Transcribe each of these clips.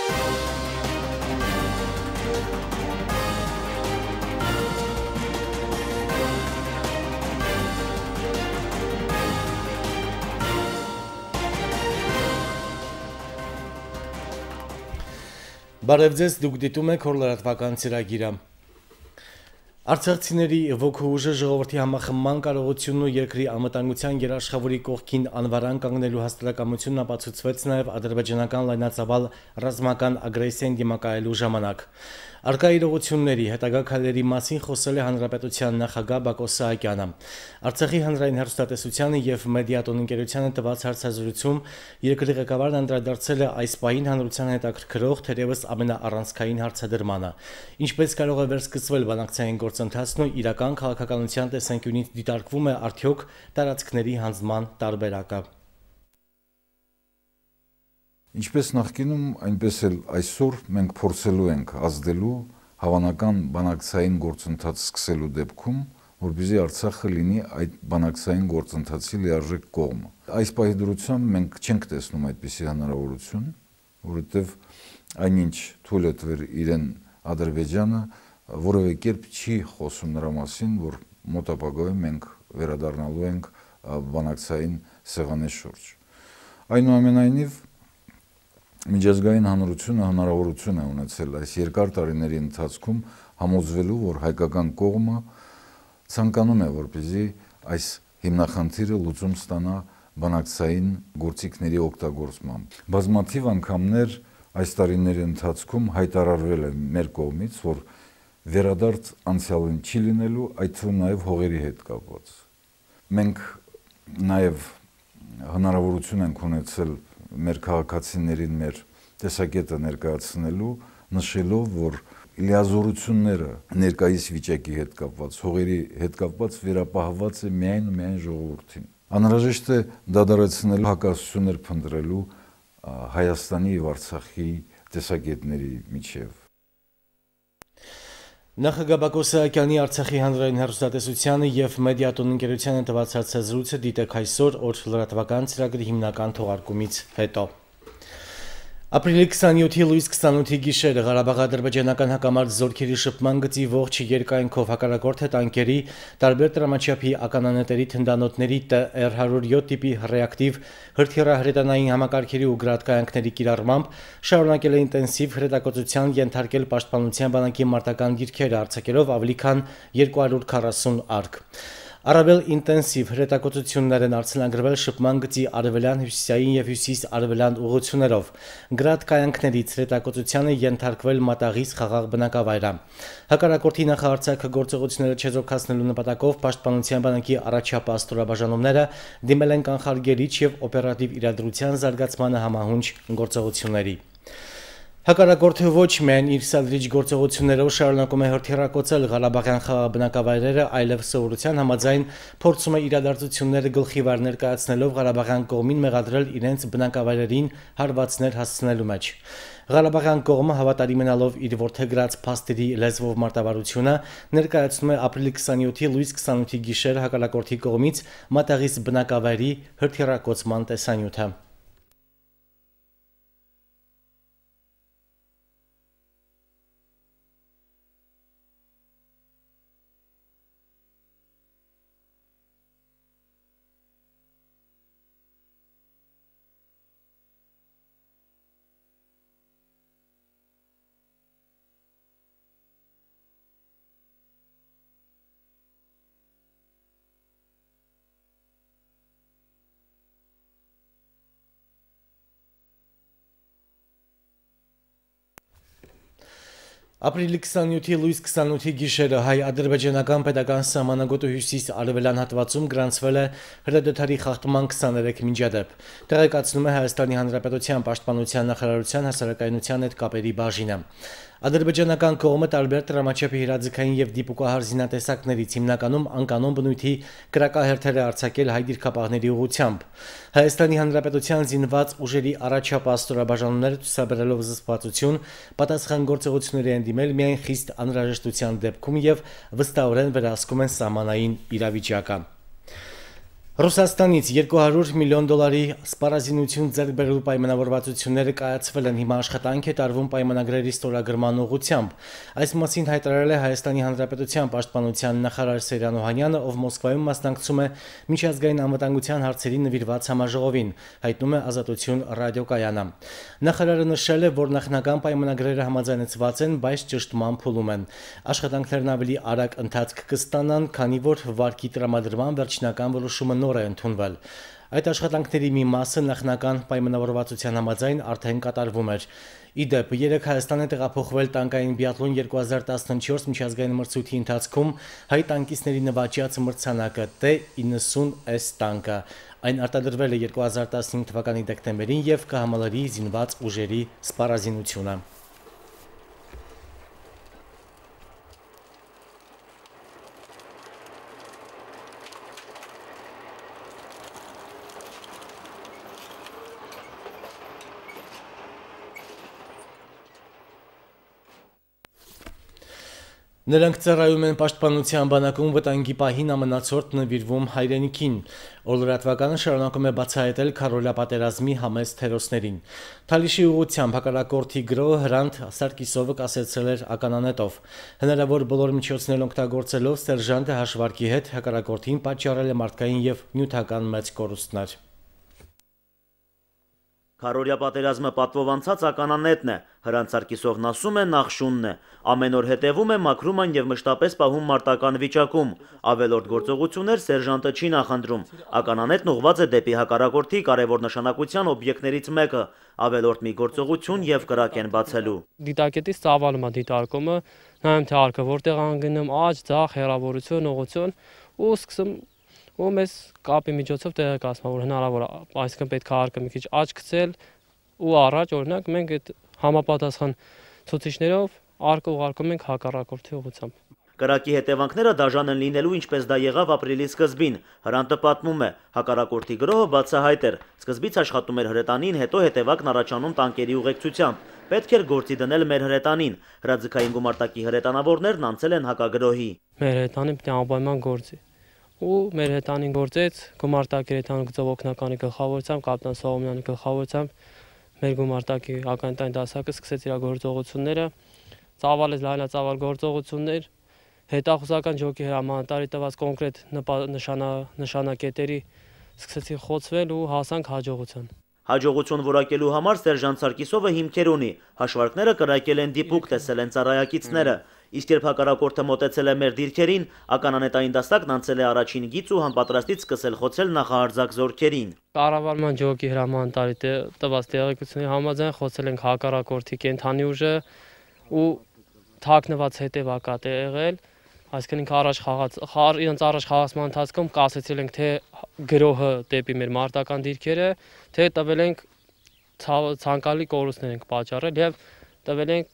Բարև ձեզ, դուք դիտում եք Հոր լրատվական ծրագիրը։ Արցախցիների ոգու ուժը ժողովրդի համախմբման կարողությունն ու երկրի անվտանգության երաշխավորի կողքին անվարան կանգնելու հաստատակամությունն ապացուցվեց նաև ադրբեջանական լայնածավալ ռազմական ագրեսիային դիմակայելու ժամանակ։ Արկա իրողությունների հետագա քայլերի մասին խոսել է Հանրապետության նախագահ Բակո Սահակյանը։ Արցախի հանրային հեռուստատեսությանը եւ Մեդիատոն ընկերությանը տված հարցազրույցում երկրի ղեկավարն անդրադարձել է այս պահին հանրության հետաքրքրող թերևս ամենաառանցքային հարցադրմանը։ Ինչպես կարող է վերսկսվել բանակցային գործընթացն ու իրական քաղաքականության տեսանկյունից դիտարկվում է արդյոք տարածքների հանձնման տարբերակը։ Ինչպես նախկինում, այնպես էլ այսօր մենք փորձելու ենք ազդելու հավանական բանակցային գործընթաց սկսելու դեպքում, որպեսզի Արցախը լինի այդ բանակցային գործընթացի լիարժեք կողմը։ Այս պահի դրությամբ մենք չենք տեսնում այդպիսի հնարավորություն, որովհետև այնինչ թույլ է տվել իրեն Ադրբեջանը, որևէ կերպ չի խոսում նրա մասին, որ մոտ ապագայում մենք վերադառնալու ենք բանակցային սեղանի շուրջ։ Այնուամենայնիվ միջազգային հանրությունը հնարավորություն է ունեցել այս երկար տարիների ընթացքում համոզվելու, որ հայկական կողմը ցանկանում է, որպեսզի այս հիմնախնդիրը լուծում ստանա բանակցային գործիքների օգտագործմամբ։ Բազմաթիվ անգամներ այս տարիների ընթացքում հայտարարվել է մեր կողմից, որ վերադարձ անցյալին չի լինելու, այդ թվում նաև հողերի հետ կապված։ Մենք նաև հնարավորություն ենք ունեցել մեր քաղաքացիներին մեր տեսակետը ներկայացնելու, նշելով, որ լիազորությունները ներկայիս վիճակի հետ կապված, հողերի հետ կապված վերապահված է միայն ու միայն ժողովրդին։ Անհրաժեշտ է դադարեցնել հակասություններ փնտրելու Հայաստանի եւ Արցախի տեսակետների միջև։ Նախագահ Բակո Սահակյանի Արցախի հանրային հեռուստատեսությանը եւ Մեդիատոն ընկերությանը տված հարցազրույցը դիտեք այսօր օր լրատվական ծրագրի հիմնական թողարկումից հետո։ Ապրիլի 27-ի լույս 28-ի գիշերը Ղարաբաղի ադրբեջանական հակամարտ զորքերի շփման գծի ողջ երկայնքով հակառակորդը տանկերի, տարբեր տրամաչափի ականանետերի թնդանոթների TR-107 տիպի ռեակտիվ հրթիռահրետանային համակարգերի ու գրադկայանքների կիրառմամբ շարունակել է ինտենսիվ հրետակոծության ենթարկել պաշտպանության բանակի մարտական դիրքերը, արձակելով ավելի քան 240 արկ։ Առավել ինտենսիվ հրետակոծություններ են արձանագրվել շփման գծի արևելյան, հյուսիսային եւ հյուսիս-արևելյան ուղղություններով։ Գրադկայանքներից հրետակոծությանը ենթարկվել Մատաղիս խաղաղ բնակավայրը։ Հակառակորդի նախահարձակ գործողությունները չեզոքացնելու նպատակով պաշտպանության բանակի առաջապահ ստորաբաժանումները դիմել են կանխարգելիչ եւ օպերատիվ իրադրության զարգացմանը համահունչ գործողությունների։ Հակառակորդը ոչ միայն իր սադրիչ գործողություններով շարունակում է հրթիռակոծել Ղարաբաղյան խաղաղ բնակավայրերը, այլև սովորության համաձայն փորձում է իրադարձությունները գլխիվար ներկայացնելով Ղարաբաղյան կողմին մեղադրել իրենց բնակավայրերին հարվածներ հասցնելու մեջ։ Ղարաբաղյան կողմը հավատարիմ մնալով իր որդեգրած փաստերի լեզվով մարտավարությունը ներկայացնում է ապրիլի 27-ի լույս 28-ի գիշեր հակառակորդի կողմից Մատաղիս բնակավայրի հրթիռակոծման տեսանյութը։ Ապրիլի 27-ի լույս 28-ի գիշերը հայ-ադրբեջանական պետական սահմանագոտու հյուսիս-արևելյան հատվածում գրանցվել է հրադադարի խախտման 23 միջադեպ, տեղեկացնում է Հայաստանի Հանրապետության Պաշտպանության նախարարության հասարակայնության հետ կապերի բաժինը։ Ադրբեջանական կողմը տարբեր տրամաչափի հրաձգային եւ դիպուկահար զինատեսակներից հիմնականում անկանոն բնույթի կրակահերթեր է արձակել հայ դիրքապահների ուղղությամբ։ Հայաստանի Հանրապետության զինված ուժերի առաջապահ ստորաբաժանումները ցուցաբերելով զսպվածություն, պատասխան գործողությունների են դիմել միայն խիստ անհրաժեշտության դեպքում եւ վստահորեն վերահսկում են սահմանային իրավիճակը։ Ռուսաստանից 200 միլիոն դոլարի սպառազինություն ձեռք բերելու պայմանավորվածությունները կայացվել են, հիմա աշխատանք է տարվում պայմանագրերի ստորագրման ուղղությամբ։ Այս մասին հայտարարել է Հայաստանի Հանրապետության պաշտպանության նախարար Սերյան Օհանյանը, ով Մոսկվայում մասնակցում է միջազգային անվտանգության հարցերի նվիրված համաժողովին, հայտնում է Ազատություն ռադիոկայանը։ Նախարարը նշել է, որ նախնական պայմանագրերը համաձայնեցված են, բայց ճշտման փուլում են։ Աշխատանքներն ավելի արագ ընթացք կստանան, քանի որ վարկի տրամադրման վերջնական որոշումը նոր է ընդունվել։ Այդ աշխատանքների մի մասը նախնական պայմանավորվածության համաձայն արդեն կատարվում էր։ Ի դեպ, երեկ Հայաստան է տեղափոխվել տանկային բիաթլոն 2014 միջազգային մրցույթի ընթացքում հայ տանկիստների նվաճյաց մրցանակը T-90S տանկը։ Այն արտադրվել է 2015 թվականի դեկտեմբերին եւ կհամալրի զինված ուժերի սպառազինությունը։ Նրանք ծառայում են պաշտպանության բանակում վտանգի պահին ամենացորդ նվիրվում հայրենիքին։ Օրլրատվականը շարունակում է բացահայտել քարոզիա պատերազմի համեստ հերոսներին։ Թալիշի ուղղությամբ հակառակորդի գրոհը Հրանտ Սարգիսովը կասեցրել էր ականանետով։ Հնարավոր բոլոր միջոցներն օգտագործելով սերժանտը հաշվարկի հետ հակառակորդին պատճառել է մարդկային եւ նյութական մեծ կորուստներ։ Քարոզիա պատերազմը պատվով անցած ականանետն է, Հրանտ Սարգիսովն ասում է նախշունն է, ամեն օր հետևում է, մաքրում են եւ մշտապես պահում մարտական վիճակում, ավելորդ գործողություններ սերժանտը չի նախընտրում, ականանետն ուղղված է դեպի հակառակորդի կարևոր նշանակության օբյեկտներից մեկը, ավելորդ մի գործողություն եւ կրակ են բացելու։ Դիտակետից ծավալում է դիտարկումը, նայում թե արկը որտեղ անգնում, աճ, ձախ, հեռավորություն, ուղղություն ու սկսում ու մեզ կապի միջոցով տեղեկացնում, որ հնարավոր է, այսինքն պետք է արկը մի քիչ աճ գցել ու առաջ, օրինակ, մենք այդ համապատասխան ցուցիչներով արկը ուղարկում ենք հակառակորդի ուղղությամբ։ Կրակի հետևանքները դաժան են լինելու, ինչպես դա եղավ ապրիլի սկզբին։ Հրանտը պատմում է, հակառակորդի գրոհը բացահայտ էր։ Սկզբից աշխատում էր հրետանին, հետո հետևակն առաջանում տանկերի ուղեկցությամբ։ Պետք էր գործի դնել մեր հրետանին։ Հրաձգային գումարտակի հրետանավորներն անցել են հակագրոհի։ Մեր հրետանին պետք է անպայման գործի։ Ու մեր հրետանին գործեց գումարտակի հրետանու գծով օգնականի գլխավորությամբ, կապիտան Սողոմյանի գլխավորությամբ մեր գումարտակի ականտային դասակը սկսեց իր գործողությունները, ծավալեց լայնածավալ գործողություններ, հետախուզական ջոկի հրամանատարի տված կոնկրետ նշանակետերի սկսեցին խոցվել ու հասանք հաջողության։ Հաջողություն որակելու համար սերժանտ Սարգիսովը հիմքեր ունի, հաշվարկները կրակել են դիպուկ, տեսել են ծառայակիցները, իսկ երբ հակառակորդը մոտեցել է մեր դիրքերին, ականանետային դասակն անցել է առաջին գիծ ու անպատրաստից սկսել խոցել նախահարձակ զորքերին։ Կառավարման ջոկի հրամանատարի տված տեղեկությունների համաձայն խոցել ենք հակառակորդի կենթանի ուժը ու թաքնված հետևակատ է եղել, այսինքն իրենց առաջ խաղացման ընթացքում կասեցրել ենք թե գրոհը դեպի մեր մարտական դիրքերը, թե տվել ենք ցանկալի կորուստներ ենք պատճառել եւ տվել ենք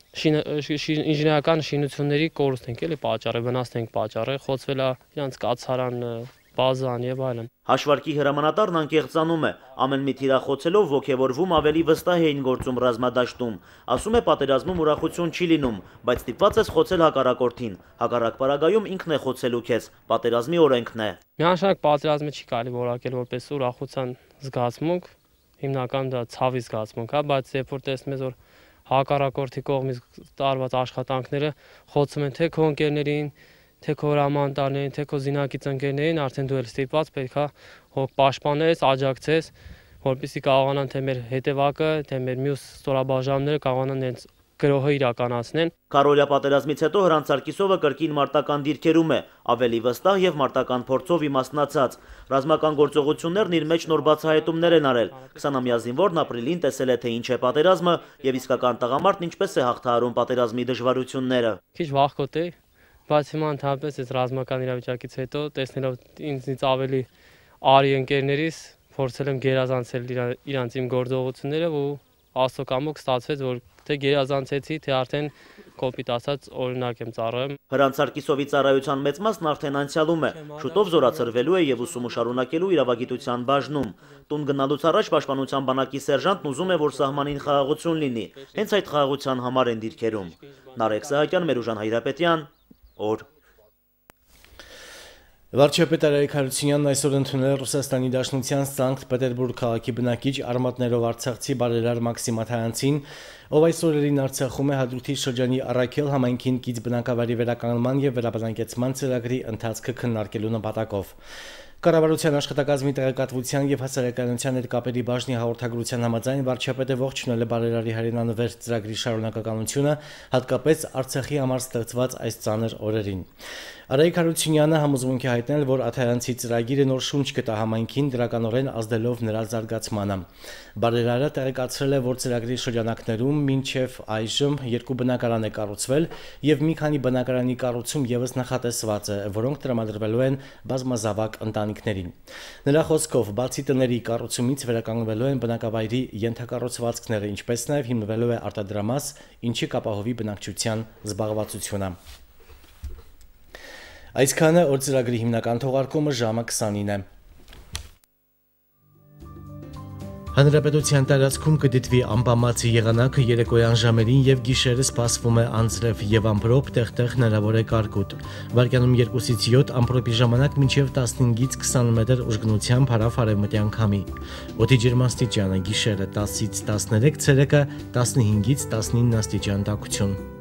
ինժեներական շինությունների կորուստ ենք էլի պատճառել, վնասներ ենք պատճառել, խոցվել է իրենց կացարան, բազան եւ այլն։ Հաշվարկի հրամանատարն անկեղծանում է, ամեն մի թիրախոցելով ոգևորվում ավելի վստահ էին գործում ռազմադաշտում, ասում է պատերազմում ուրախություն չի լինում, բայց ստիպված ես խոցել հակառակորդին, հակառակ պարագայում ինքն է խոցելու քեզ, պատերազմի օրենքն է։ Միանշանակ պատերազմը չի կարելի որակել որպես ուրախության զգացմունք, հիմնական դա ցավի զգացմունք է, բայց երբ որ տեսնում ես որ հակառակորդի կողմից տարված աշխատանքները խոցում են թե քո ընկերներին, թե քո հրամանատարներին, թե քո զինակից ընկերներին, արդեն դու էլ ստիպված պետք է հոգ պաշտպանես, աջակցես, որպեսզի կարողանան թե մեր հետևակը, թե մեր մյուս ստորաբաժանումները կարողանան իրենց գրոհը իրականացնեն։ Քարոզիա պատերազմից հետո Հրանտ Սարգիսովը կրկին մարտական դիրքերում է, ավելի վստահ եւ մարտական փորձով իմաստնացած։ Ռազմական գործողություններն իր մեջ նոր բացահայտումներ են արել։ 20-ամյա զինվորն ապրիլին տեսել է թե ինչ է պատերազմը եւ իսկական տղամարդն ինչպես է հաղթահարում պատերազմի դժվարությունները։ Քիչ վախկոտ է, բայց հիմա ընդհանրապես այս ռազմական իրավիճակից հետո տեսնելով ինձնից ավելի արի ընկերներիս փորձել եմ գերազանցել իրանց իմ գործողությունները ու աստծո կամոք ստացվեց որ թե գերազանցեցի, թե արդեն կոպիտ ասած օրինակ եմ ծառայում։ Հրանտ Սարգիսովի ծառայության մեծ մասն արդեն անցյալում է, շուտով զորացրվելու է եւ ուսումը շարունակելու իրավագիտության բաժնում։ Տուն գնալուց առաջ պաշտպանության բանակի սերժանտն ուզում է, որ սահմանին խաղաղություն լինի։ Հենց այդ խաղաղության համար են դիրքերում։ Նարեկ Սահակյան, Մերուժան Հայրապետյան, օր։ Վարչապետ Արայիկ Հարությունյանն այսօր ընդունել է Ռուսաստանի Դաշնության Սանկտ Պետերբուրգ քաղաքի բնակիչ արմատներով արցախցի բարերար Մաքսիմ Աթայանցին, ով այս օրերին Արցախում է Հադրութի շրջանի Առաքել համայնքին կից բնակավայրի վերականգնման եւ վերաբնակեցման ծրագրի ընթացքը քննարկելու նպատակով։ Կառավարության աշխատակազմի տեղեկատվության եւ հասարակայնության ներկապերի բաժնի հաղորդագրության համաձայն վարչապետը ողջունել է բարերարի հայրենանվեր ծրագրի շարունակականությունը, հատկապես Արցախի համար ստեղծված այս ծանր օրերին։ Արայիկ Հարությունյանը համոզմունք է հայտնել, որ Աթայանցի ծրագիրը նոր շունչ կտա համայնքին դրականորեն ազդելով նրա զարգացմանը։ Բարերարը տեղեկացրել է, որ ծրագրի շրջանակներում մինչև այժմ 2 բնակարան է կառուցվել եւ մի քանի բնակարանի կառուցում եւս նախատեսված է, որոնք տրամադրվելու են բազմազավակ ընտանիքներին։ Նրա խոսքով, բացի տների կառուցումից վերականգնվելու են բնակավայրի ենթակառուցվածքները, ինչպես նաեւ հիմնվելու է արտադրամաս, ինչի կապահովի բնակչության զբաղվածությունը։ Այսքանը օր ծրագրի հիմնական թողարկումը ժամը 29 է։ Հանրապետության տարածքում կդիտվի անբամացի եղանակը երեկոյան ժամերին եւ գիշերը սպասվում է անձրև եւ ամպրոպ, տեղտեղ հնարավոր է կարկուտ։ Վարկյանում 2-ից 7 ամպրոպի ժամանակ մինչեւ 15-ից 20 մետր ուժգնությամբ հարավ արևմտյան քամի։ Օդի ջերմաստիճանը գիշերը 10-ից 13, ցերեկը 15-ից 19 աստիճան տաքություն։